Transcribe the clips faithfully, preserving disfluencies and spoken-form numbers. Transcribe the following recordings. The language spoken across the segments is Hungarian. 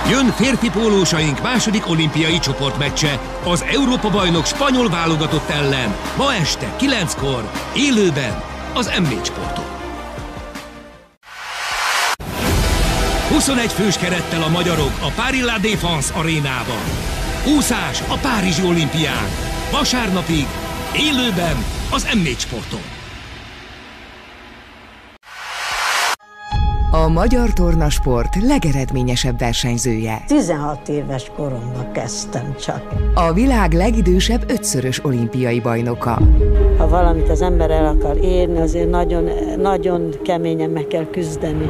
Jön férfi pólósaink második olimpiai csoportmeccse az Európa-bajnok spanyol válogatott ellen ma este kilenckor élőben az em négy Sporton. huszonegy fős kerettel a magyarok a Paris La Défense arénában. Úszás a Párizsi olimpián. Vasárnapig élőben az em négy Sporton. A magyar tornasport legeredményesebb versenyzője. tizenhat éves koromban kezdtem csak. A világ legidősebb ötszörös olimpiai bajnoka. Ha valamit az ember el akar érni, azért nagyon, nagyon keményen meg kell küzdeni.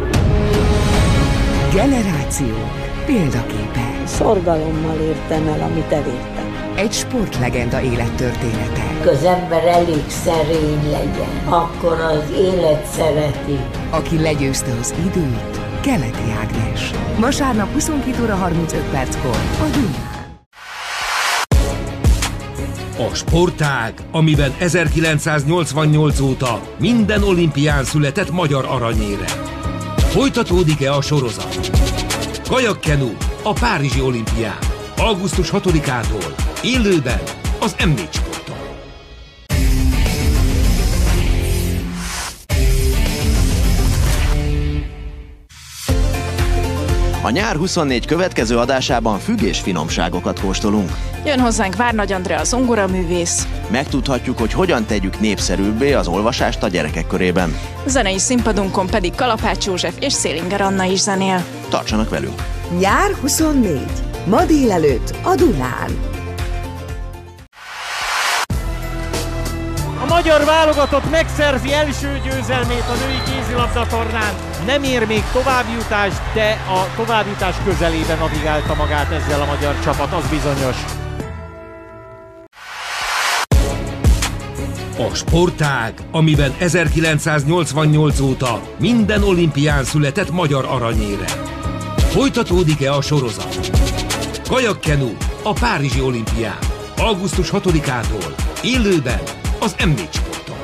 Generációk példaképe. Szorgalommal értem el, amit elértem. Egy sportlegenda élettörténete. Az ember elég szerény legyen, akkor az élet szereti. Aki legyőzte az időt, Keleti Ágnes. Vasárnap huszonkét óra harmincöt perckor a Dunán. A sportág, amiben ezerkilencszáznyolcvannyolc óta minden olimpián született magyar aranyérem. Folytatódik-e a sorozat? Kajakkenu a Párizsi olimpián. augusztus hatodikától élőben az em négy Sporton. A nyár huszonnégy következő adásában függés finomságokat kóstolunk. Jön hozzánk Várnagy Andrea zongoraművész. Megtudhatjuk, hogy hogyan tegyük népszerűbbé az olvasást a gyerekek körében. Zenei színpadunkon pedig Kalapács József és Szélinger Anna is zenél. Tartsanak velünk! Nyár huszonnégy. Ma délelőtt a Dunán. A magyar válogatott megszerzi első győzelmét a női kézilabda tornán. Nem ér még továbbjutást, de a továbbjutás közelében navigálta magát ezzel a magyar csapat, az bizonyos. A sportág, amiben ezerkilencszáznyolcvannyolc óta minden olimpián született magyar aranyérem. Folytatódik-e a sorozat? Kajakkenu a Párizsi olimpián. augusztus hatodikától élőben az em négy Sporton.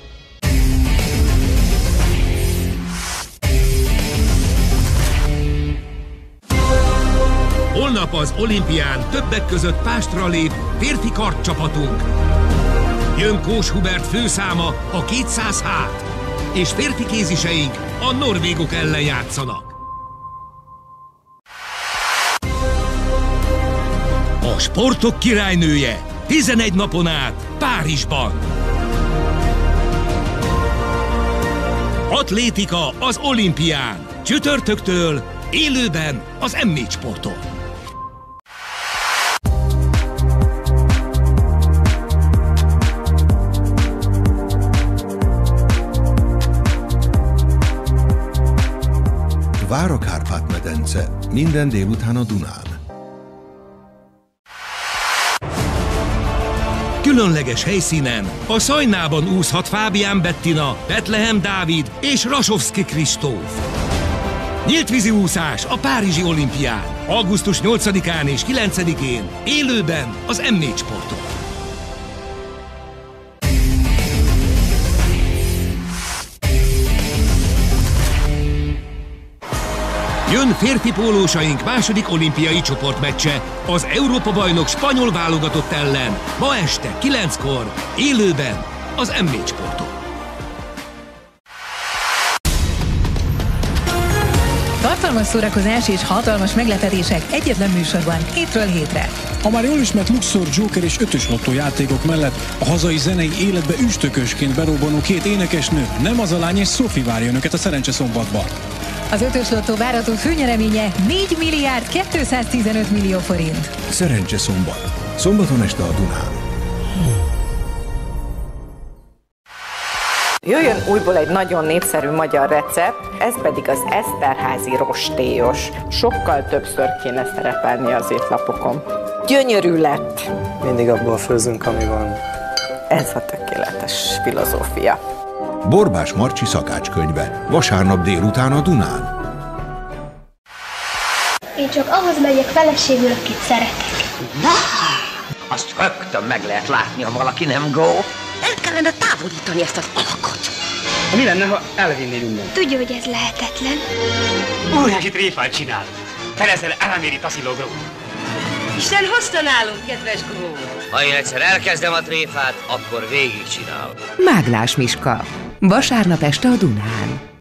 Holnap az olimpián többek között Pástra lép férfi kardcsapatunk. Jön Kós Hubert főszáma a kétszáz hát, és férfi kéziseink a norvégok ellen játszanak. A sportok királynője tizenegy napon át Párizsban. Atlétika az olimpián. Csütörtöktől élőben az em négy Sporton. Várokárpát-medence minden délután a Dunán. Különleges helyszínen a Szajnában úszhat Fábián Bettina, Betlehem Dávid és Rasovszki Kristóf. Nyíltvízi úszás a Párizsi olimpián. augusztus nyolcadikán és kilencedikén élőben az em négy Sporton. Jön férfi pólósaink második olimpiai csoportmeccse az Európa-bajnok spanyol válogatott ellen ma este kilenckor élőben az em négy Sporton. Tartalmas szórakozás és hatalmas meglepetések egyetlen műsorban hétről hétre. A már jól ismert Luxor, Joker és ötös lottó játékok mellett a hazai zenei életbe üstökösként berobbanó két énekesnő, Nem az a lány és Sophie várja önöket a Szerencse szombatba. Az ötös lottó várható főnyereménye négy milliárd kétszáztizenöt millió forint. Szerencse szombat. Szombaton este a Dunán. Jöjjön újból egy nagyon népszerű magyar recept, ez pedig az eszterházi rostélyos. Sokkal többször kéne szerepelni az étlapokon. Gyönyörű lett! Mindig abból főzünk, ami van. Ez a tökéletes filozófia. Borbás Marcsi szakácskönyve. Vasárnap délután a Dunán. Én csak ahhoz megyek feleségül, akit szeretek. Na, azt rögtön meg lehet látni, ha valaki nem gó. El kellene távolítani ezt az alakot. Mi lenne, ha elvinnél innen? Tudja, hogy ez lehetetlen. Óriási tréfát csinál. Te leszel eleméri tasziló Gró. Isten hozta nálunk, kedves Gró. Ha én egyszer elkezdem a tréfát, akkor végigcsinálom. Máglás Miska. Vasárnap este a Dunán.